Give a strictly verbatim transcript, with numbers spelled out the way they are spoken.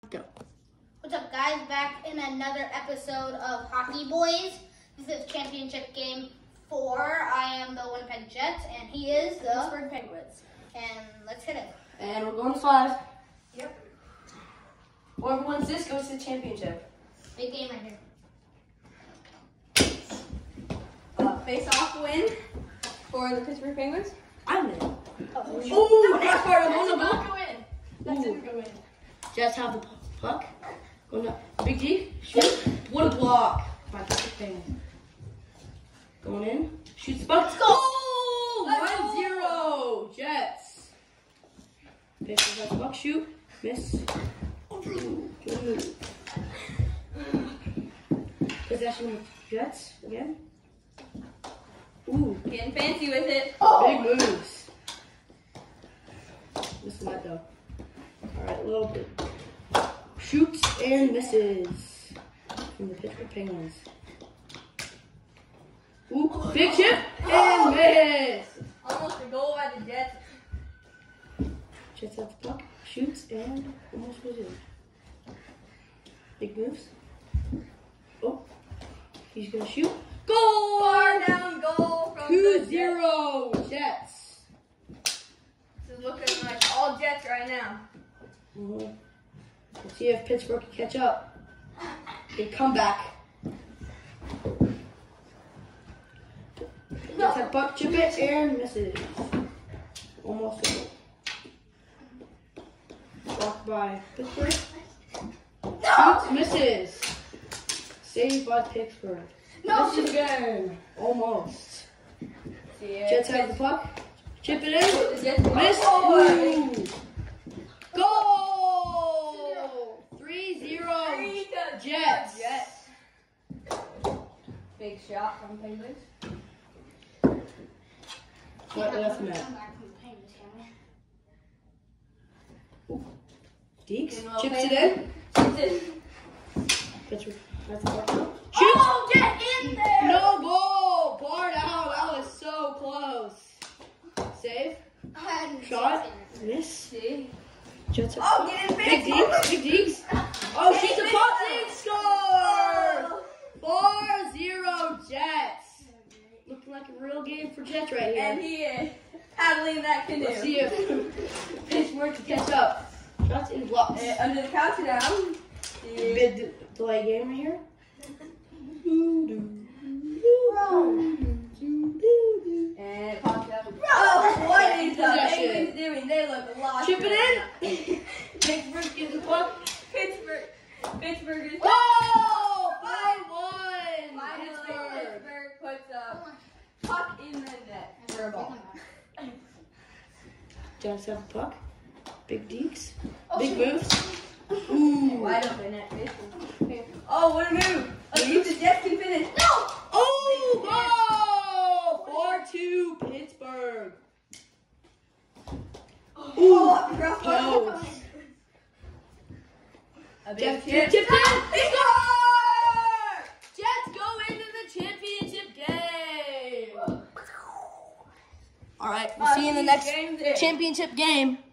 Go. What's up, guys? Back in another episode of Hockey Boys. This is championship game four. I am the Winnipeg Jets, and he is the Pittsburgh Penguins. And let's hit it. And we're going to five. Yep. Whoever wins this goes to the championship. Big game right here. Uh, face-off win for the Pittsburgh Penguins. I'm in. Oh, Ooh, next part. I'm That's on a the good ball. win. That's a good win. Jets have the puck. Going up. Big D. Shoot. What a block by Pittsburgh Penguins. Going in. Shoots the puck. Let's go. one zero. Jets. Pittsburgh has the puck. Shoot. Miss. Good move. Possession with Jets again. Ooh. Getting fancy with it. Big moves. This net though. Alright, a little bit. Shoots and misses from the Pittsburgh Penguins. Ooh, big chip and miss. Almost a goal by the Jets. Jets has the puck. Shoots and almost was in. Big moves. Oh, he's gonna shoot. Goal! Far down goal from two the Jets. zero Jets. This is looking like all Jets right now. Mm-hmm. Let's see if Pittsburgh can catch up. Big comeback. Jets have puck, chip it, and misses. Almost a goal. Blocked by Pittsburgh. Shoots, misses. Saved by Pittsburgh. No. Misses again. Almost. See Jets have the puck. Chip it in. The Jets Miss. Oh, Ooh. Goal! three zero Three to Jets. Jets. Big shot from Penguins. What left net? Come back from the Penguins, can we? Deeks chips it in. Chips it. Pittsburgh has the puck. Shoots. Oh, get in there! No goal. Barred out. That was so close. Save. I hadn't Shot. seen it. Miss. See? Jets have Oh, get in Big big. Deeks. Big Deeks. Oh, she's the puck. They score. four zero Jets. Looking like a real game for Jets right here. And he is paddling that canoe. Let's see if Pittsburgh can catch up. Shots in blocks. Uh, under the countdown. See. Big delay game right here. And it pops up. Oh, what is the Possession. Penguins doing? They look lost. Chip right it in. Pittsburgh gives the puck. now. Pittsburgh. Pittsburgh is. Oh! five one. Finally, Pittsburgh. Pittsburgh puts a puck in the net for a ball. Jets have the puck. Big Deeks. Oh, Big shoot. moves. Ooh. Wide open net. Pittsburgh. Oh, what a move! Let's see if the Jets can finish. No! Oh! Goal! four two Pittsburgh. Oh, rough Post. one. A big Jeff chip. chipped in. They score! Jets go into the championship game. All right, we'll Uh, see you in the see next game there. championship game.